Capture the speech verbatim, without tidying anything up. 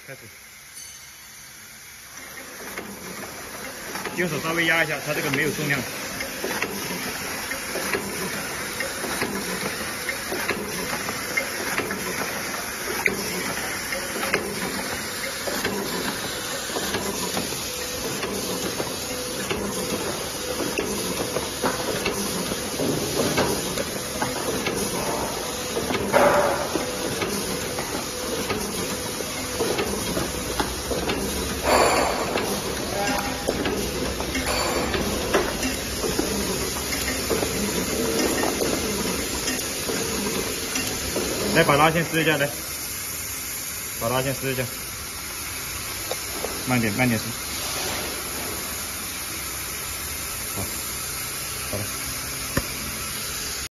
开始。用手稍微压一下，它这个没有重量。来，把拉线撕一下，来，把拉线撕一下，慢点，慢点撕。